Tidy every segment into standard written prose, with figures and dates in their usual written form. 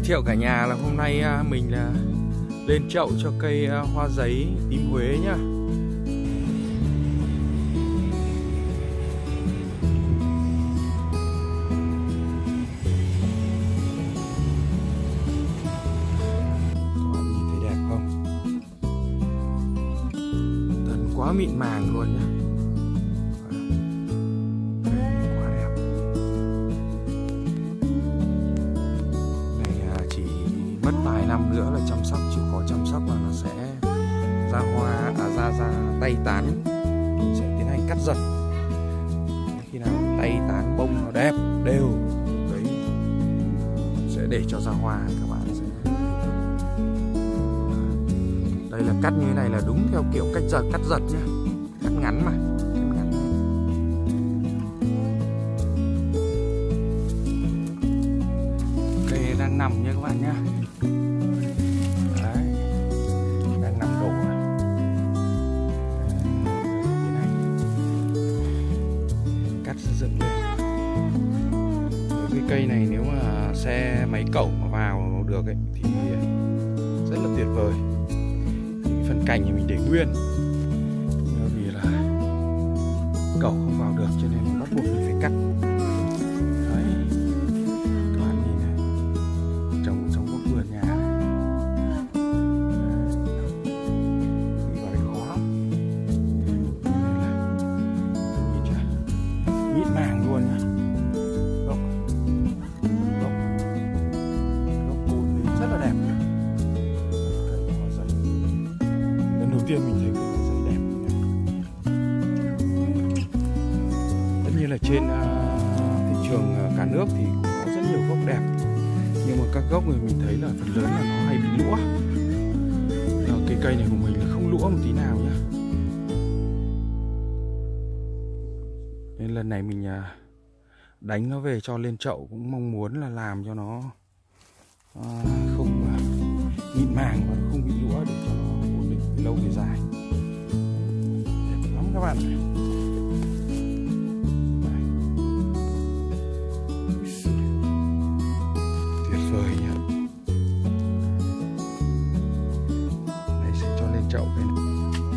thiệu cả nhà là hôm nay mình là lên chậu cho cây hoa giấy tím Huế nhá. Các bạn nhìn thấy đẹp không? Tần quá mịn màng luôn nhá. Quá đẹp. Này chỉ mất vài năm nữa là chăm sóc, chịu khó chăm sóc là nó sẽ ra hoa, ra tay tán. Mình sẽ tiến hành cắt giật. Khi nào tay tán bông nó đẹp đều đấy sẽ để cho ra hoa. Các bạn sẽ đây là cắt như thế này là đúng theo kiểu cắt giật nhá, cắt ngắn mà, cắt ngắn. Cây đang nằm nha các bạn nhá. Đấy, đang nằm đổ này. Thế này cắt dựng lên. Cái cây này nếu mà xe máy cẩu mà vào được ấy thì rất là tuyệt vời. Phần cành thì mình để nguyên, vì là cẩu không vào được cho nên bắt buộc mình phải cắt. Đấy, các bạn nhìn này, trồng trong góc vườn nhà đi vào đây khó lắm. Nhìn chưa, mịn màng luôn nhá. Gốc cụt rất là đẹp. Đầu tiên mình thấy cây hoa giấy đẹp. Tất nhiên là trên thị trường cả nước thì cũng có rất nhiều gốc đẹp, nhưng mà các gốc này mình thấy là phần lớn là nó hay bị lũa. Cái cây này của mình là không lũa một tí nào nhá. Nên lần này mình đánh nó về cho lên chậu cũng mong muốn là làm cho nó không mịn màng và không bị lũa để cho nó ổn định về lâu về dài. Đẹp lắm các bạn ạ. Tuyệt vời nhá. Đây sẽ cho lên chậu cái này.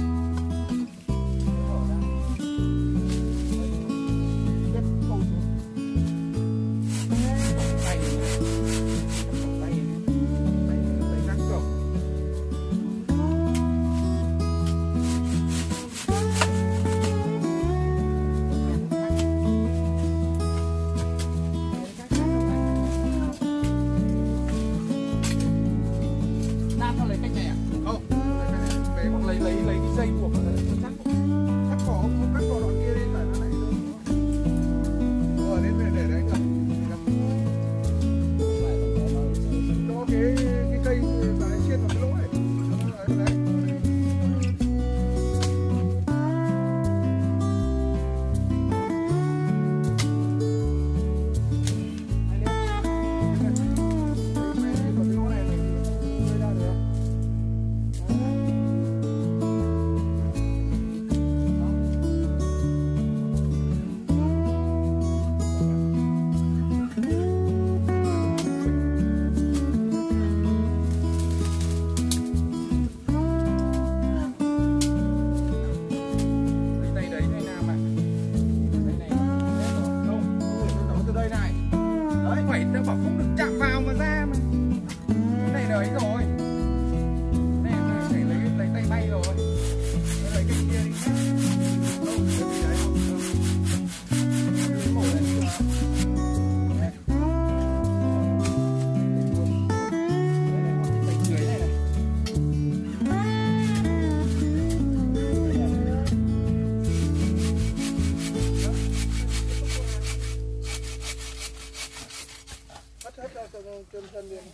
Lấy cái dây buộc chắc cỏ đoạn kia lên là nó lại lên để đấy cả cho cái cây và lại xiên vào cái lỗ này đấy. Nó bảo không được chạm vào mà ra mà. Cái này là ấy rồi. Này phải lấy tay bay rồi. Lấy cái kia đi. Không, cái gì đấy không. Mổ lên. Chân chân đi.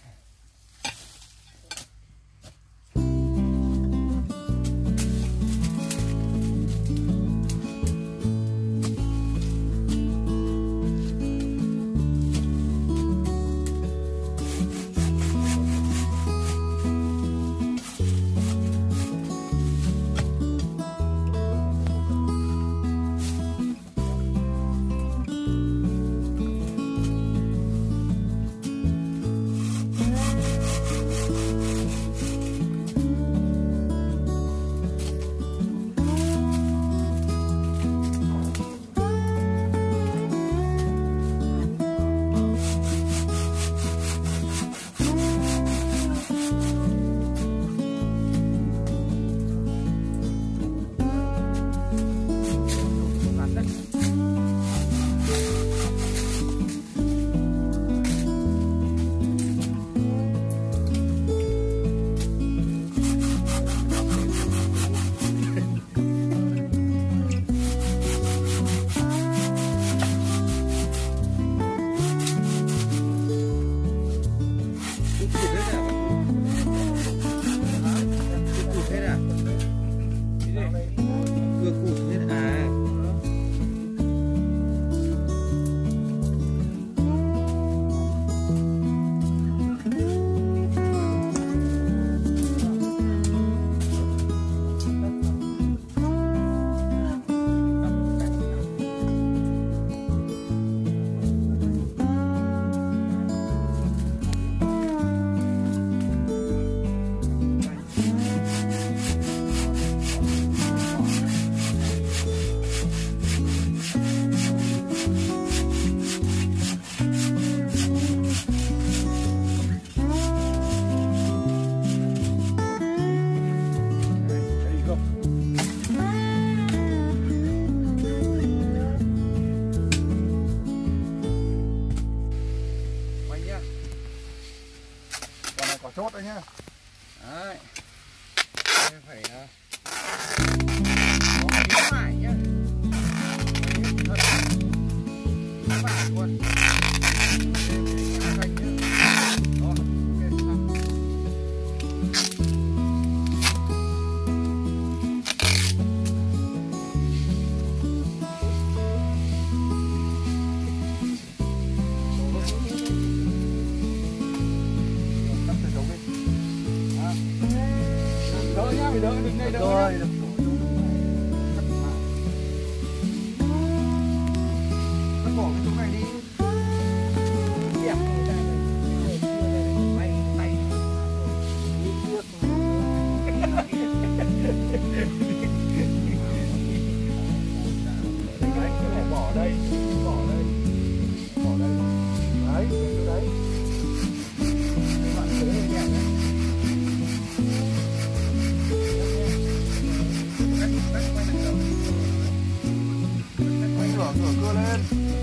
chốt đấy nhá. Đấy. Phải có phải nhá. Phải luôn. Đỡ nhá, phải đỡ, đừng đây đỡ nhá. Cắt bỏ cái chỗ này đi. Đẹp người ta bay tay. Bỏ đây, bỏ đây. Bỏ đây. Đấy, chỗ đấy. Các bạn thấy nhẹ nhàng nhé. Ngửa cơ lên.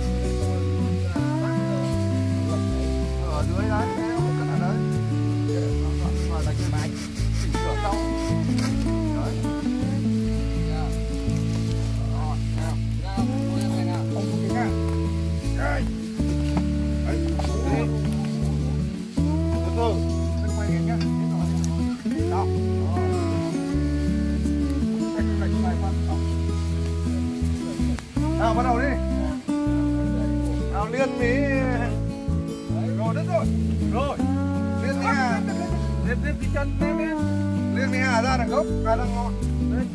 Ở dưới đấy, một cắt ở đấy. Và đánh cái máy chỉnh sửa xong. Đấy. Không có cái nào. Đây. Đấy. Từ từ. Anh quay cái nhá. Đó. Nào bắt đầu đi. Nào liên mí. Rồi đất rồi. Rồi. Liên mí hà. Liên cái chân lên đi. Liên mí hà ra đằng gốc, ra đằng ngọn. Đấy.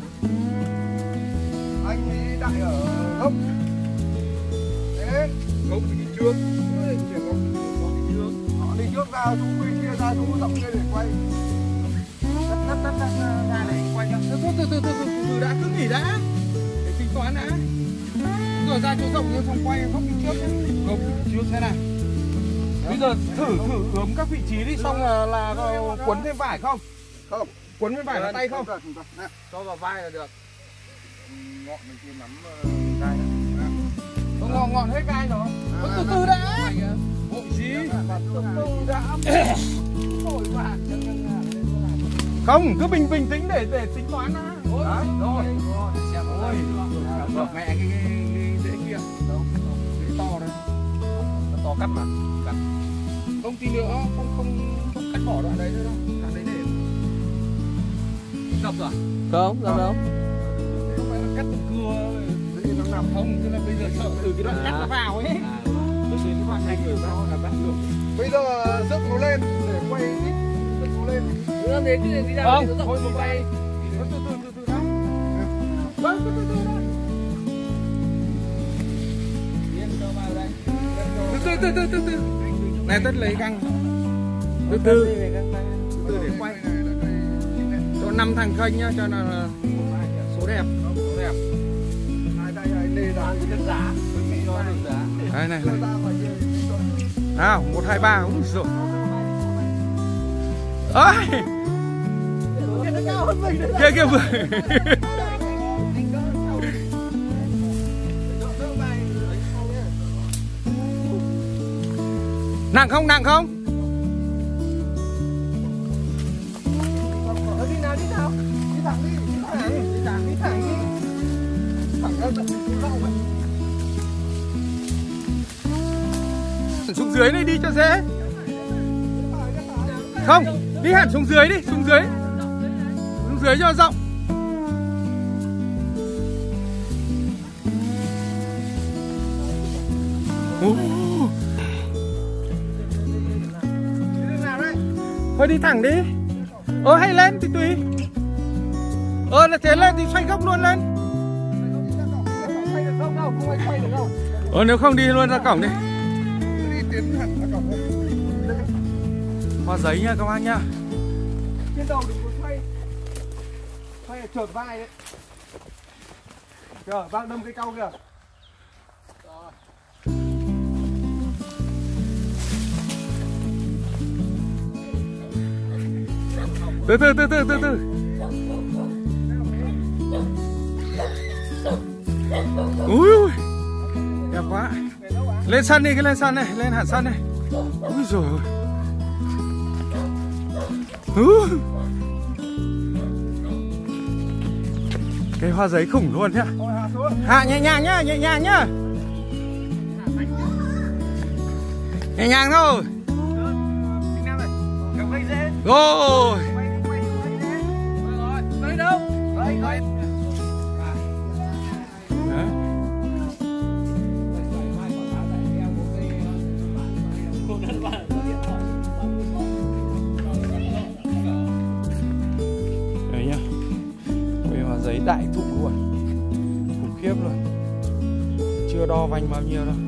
Anh mí đại ở gốc. Đến. Gốc thì đi trước. Gốc đi trước. Họ đi trước ra xuống bên kia ra xuống rộng kia để quay. Đất ra để quay nhá. Từ đã cứ nghỉ đã. Để tính toán đã. Rồi ra chỗ rộng như phòng quay góc đi trước nhé. Góc trước thế này. Bây giờ thử ướm các vị trí đi, xong là quấn thêm vải không? Không. Quấn thêm vải vào tay không? Cho vào vai là được. Ngọn mình kia nắm gai nữa. Ngọn hết gai rồi. Từ từ đã. Vội gì? Từ từ đã. Vội vàng. Không, cứ bình tĩnh để tính toán đã. Đấy, rồi. Ôi, mẹ cái dễ kia. Đâu? Cái to đấy. Nó to cắt mà. Cắt. Không tí nữa, không cắt bỏ đoạn đấy nữa đâu. Đoạn đấy để dập rồi. Không, dập đâu. Không phải là cắt từng cưa thì nó nằm không, tức là bây giờ sợ từ cái đoạn cắt nó vào ấy. Tôi thấy cái đoạn này người ta là bắt được. Bây giờ dốc nó lên để quay ít, dốc nó lên. Đưa đến cái gì ra không, nó thôi một quay. Từ đã. Vâng, từ đã. Từ. Này tất lấy găng. Từ để quay. Cho 5 thằng khênh nhá, cho là số đẹp. Số đẹp. Đây này. Nào, 1 2 3. Úi giời. Ơi. Kia vừa. Nặng không? Đi nào. Đi thẳng đi. Thẳng ra tận rộng ấy. Xuống dưới này đi cho dễ. Không, đi hẳn xuống dưới đi, xuống dưới cho rộng. Thôi đi thẳng đi. Hay lên thì tùy. Là thế lên thì xoay góc luôn lên. Nếu không đi luôn ra cổng đi. Hoa giấy nha các bác nhá. Trên đầu đừng có xoay. Xoay là trượt vai đấy. Kìa, bác đâm cái cau kìa. Từ từ. Ui, đẹp quá. Lên sân đi, lên sân này, lên hẳn sân này. Úi dồi ôi. Cây hoa giấy khủng luôn nhá. Hạ nhẹ nhàng nhá, nhẹ nhàng nhá. Nhẹ nhàng thôi. Rồi. Đấy nhá. Cây hoa giấy đại thụ luôn. Khủng khiếp luôn. Chưa đo vành bao nhiêu đâu.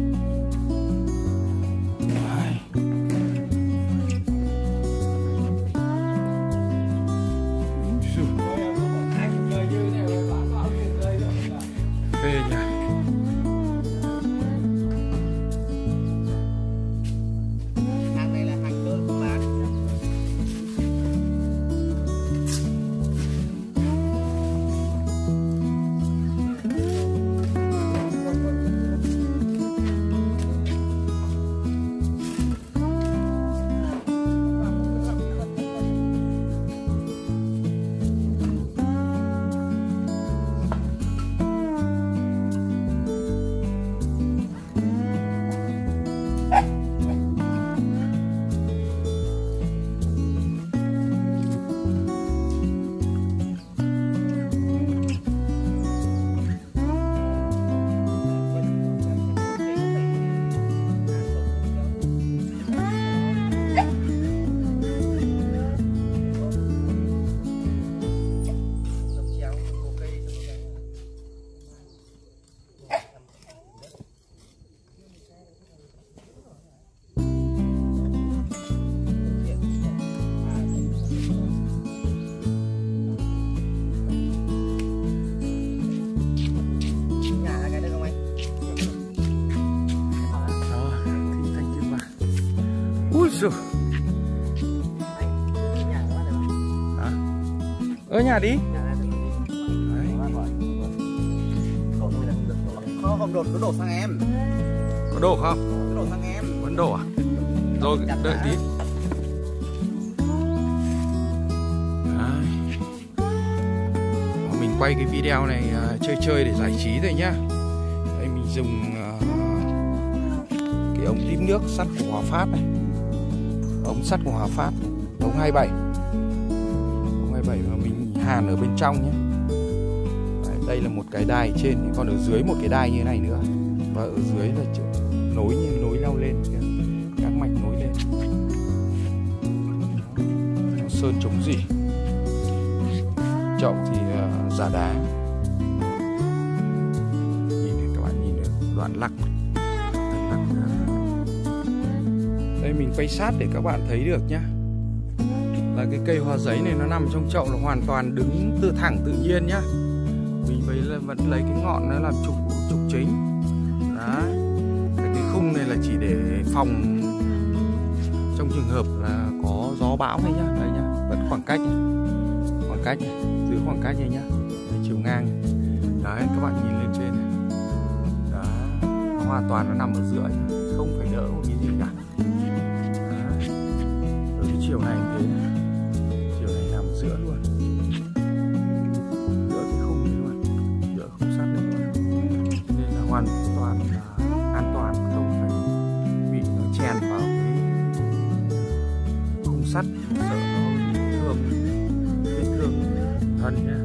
Phê nhỉ. Hàng này là hàng đơn không bán. Rồi. Hả? Ở nhà đi. Không đổ, nó đổ sang em. Có đổ không? Nó đổ sang em. Vẫn đổ à? Rồi đợi tí. Đấy. Mình quay cái video này chơi để giải trí thôi nhá. Đây mình dùng cái ống tiếp nước sắt của Hòa Phát này. Ống sắt của Hòa Phát, ống 27. Ống 27 mà mình hàn ở bên trong nhé. Đấy, đây là một cái đai trên, còn ở dưới một cái đai như thế này nữa. Và ở dưới là nối như nối lao lên kìa. Các mạch nối lên. Sơn chống rỉ. Chậu thì giả đá. Nhìn này các bạn nhìn này, đoạn lắc. Đây mình quay sát để các bạn thấy được nhá. Là cái cây hoa giấy này nó nằm trong chậu là hoàn toàn đứng tự thẳng tự nhiên nhá. Mình vẫn lấy cái ngọn nó làm trục chính. Đấy. Cái khung này là chỉ để phòng trong trường hợp là có gió bão thôi nhá. Đây nhá, vẫn khoảng cách nhá. Khoảng cách nhá, giữ khoảng cách này nhá. Đây, chiều ngang. Đấy, các bạn nhìn lên trên này. Đó, nó hoàn toàn nó nằm ở giữa nhá. Không phải đỡ một cái gì cả. Chiều này thế này. Chiều này nằm giữa luôn. Giữa cái khung này luôn. Giữa khung sắt này luôn. Nên là hoàn toàn là an toàn, không phải bị nó chèn vào cái khung sắt, sợ nó bị thương, vết thương thân nhá.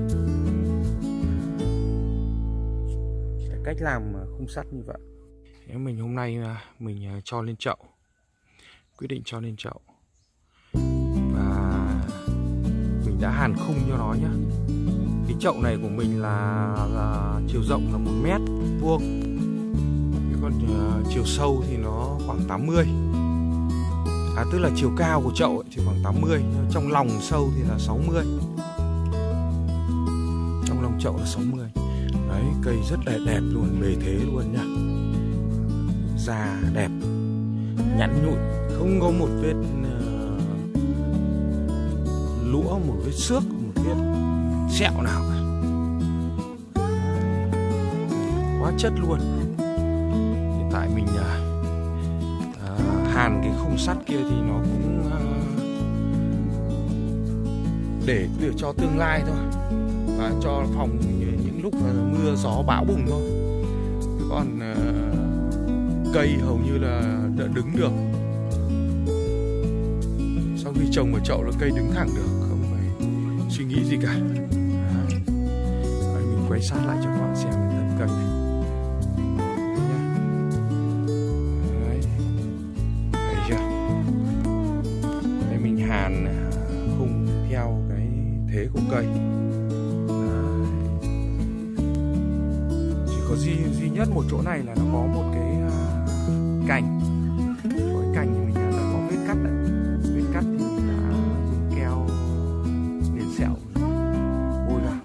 Cái cách làm khung sắt như vậy. Nếu mình hôm nay mình cho lên chậu, quyết định cho lên chậu. Mình đã hàn khung cho nó nhá. Cái chậu này của mình là chiều rộng là 1 mét vuông. Còn chiều sâu thì nó khoảng 80. Tức là chiều cao của chậu thì khoảng 80. Trong lòng sâu thì là 60. Trong lòng chậu là 60. Đấy, cây rất là đẹp luôn, bề thế luôn nhá. Già đẹp, nhẵn nhụi, không có một vết lũa, một vết xước, một vết sẹo nào cả. Quá chất luôn. Hiện tại mình hàn cái khung sắt kia thì nó cũng để cho tương lai thôi, và cho phòng những lúc mưa gió bão bùng thôi. Còn cây hầu như là đã đứng được. Sau khi trồng vào chậu là cây đứng thẳng được, không phải suy nghĩ gì cả. Đấy, mình quay sát lại cho các bạn xem thân cây này. Đấy, thấy chưa? Đây mình hàn khung theo cái thế của cây. Đấy. Chỉ có duy nhất một chỗ này là nó có một cái cành. Cái cành thì mình đã có vết cắt đấy. Vết cắt thì mình đã dùng keo liền sẹo bôi vào.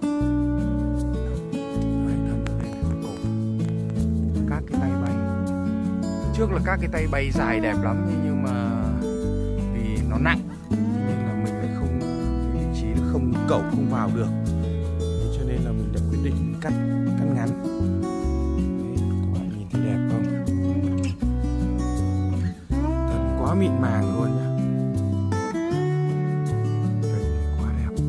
Đấy, thân ở đây là cổ. Các cái tay bay. Trước là các cái tay bay dài đẹp lắm, nhưng mà vì nó nặng nên là mình lại không, cái vị trí nó không, cẩu không vào được. Cho nên là mình đã quyết định cắt ngắn. Đấy, các bạn nhìn thấy đẹp không? Thật quá mịn màng luôn nhá. Đây, quá đẹp.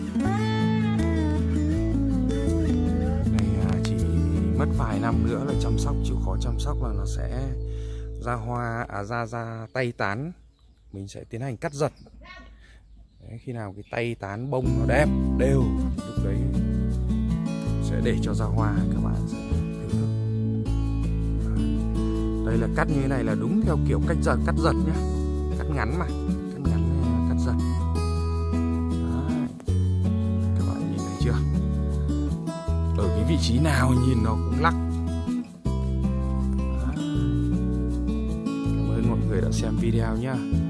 Này chỉ mất vài năm nữa là chăm sóc, chịu khó chăm sóc là nó sẽ ra hoa, ra tay tán. Mình sẽ tiến hành cắt giật. Đấy, khi nào cái tay tán bông nó đẹp đều, lúc đấy sẽ để cho ra hoa, các bạn sẽ thưởng thức. Đây là cắt như thế này là đúng theo kiểu cắt giật nhá, cắt ngắn mà, cắt ngắn này, cắt giật. Đấy. Các bạn nhìn thấy chưa? Ở cái vị trí nào nhìn nó cũng lắc. Đấy. Cảm ơn mọi người đã xem video nhá.